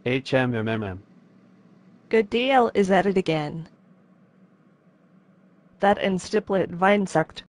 HMMM. Good deal is at it again. That instaplet vine sucked.